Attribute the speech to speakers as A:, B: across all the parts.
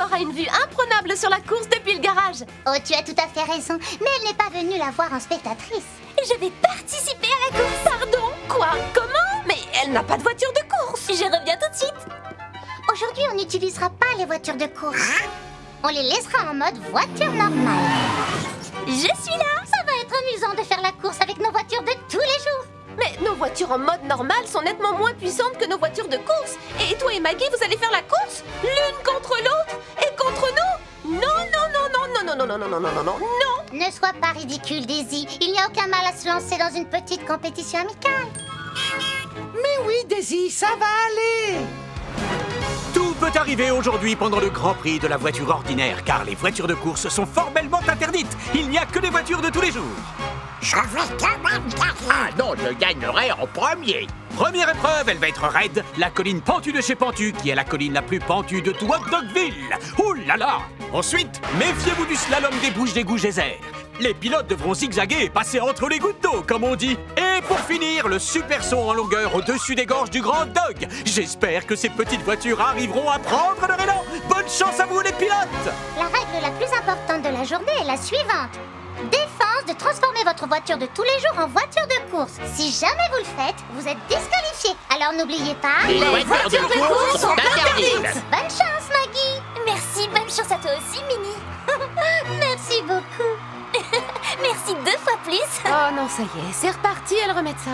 A: a une vue imprenable sur la course depuis le garage.
B: Oh, tu as tout à fait raison, mais elle n'est pas venue la voir en spectatrice.
C: Je vais participer à la course.
A: Pardon? Quoi? Comment? Mais elle n'a pas de voiture de course.
C: Je reviens tout de suite.
B: Aujourd'hui, on n'utilisera pas les voitures de course. On les laissera en mode voiture normale.
C: Je suis là.
B: Ça va être amusant de faire la course avec nos voitures de tous les jours.
A: Mais nos voitures en mode normal sont nettement moins puissantes que nos voitures de course. Et toi et Maggie, vous allez faire la course l'une contre l'autre et contre nous? Non, non, non, non, non, non, non, non, non, non, non, non, non.
B: Ne sois pas ridicule, Daisy. Il n'y a aucun mal à se lancer dans une petite compétition amicale.
D: Mais oui, Daisy, ça va aller.
E: Tout peut arriver aujourd'hui pendant le Grand Prix de la voiture ordinaire, car les voitures de course sont formellement interdites. Il n'y a que des voitures de tous les jours.
F: Je vais quand même gagner.
G: Ah non, je gagnerai en premier.
E: Première épreuve, elle va être raide, la colline pentue de chez Pentu, qui est la colline la plus pentue de tout Hot Dogville. Ouh là là! Ensuite, méfiez-vous du slalom des bouches d'égout geyser. Les pilotes devront zigzaguer et passer entre les gouttes d'eau, comme on dit. Et pour finir, le super saut en longueur au-dessus des gorges du Grand Dog. J'espère que ces petites voitures arriveront à prendre leur élan. Bonne chance à vous, les pilotes!
B: La règle la plus importante de la journée est la suivante. Défense de transformer votre voiture de tous les jours en voiture de course. Si jamais vous le faites, vous êtes disqualifié. Alors n'oubliez pas...
G: Les voitures de course sont interdites.
B: Bonne chance, Maggie.
C: Merci, bonne chance à toi aussi, Minnie.
B: Merci beaucoup.
C: Merci 2 fois plus.
A: Oh non, ça y est, c'est reparti, elle remet ça.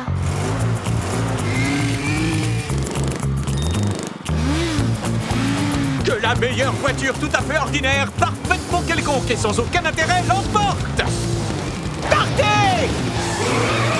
E: Que la meilleure voiture tout à fait ordinaire, parfaitement quelconque et sans aucun intérêt l'emporte! Partez!